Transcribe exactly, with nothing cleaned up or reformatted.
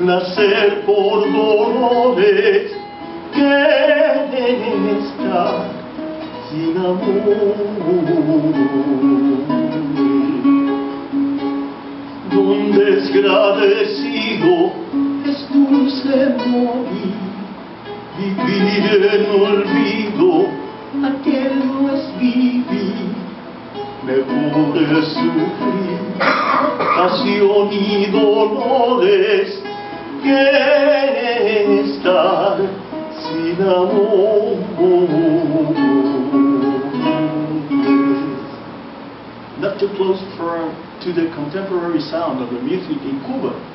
nacer por dolores, quieren estar sin amor. Don desagradecido es dulce morir, vivir en olvido, aquello es vivir, mejor es sufrir, pasión y dolores, que estar sin amor. Not too close for, to the contemporary sound of the music in Cuba.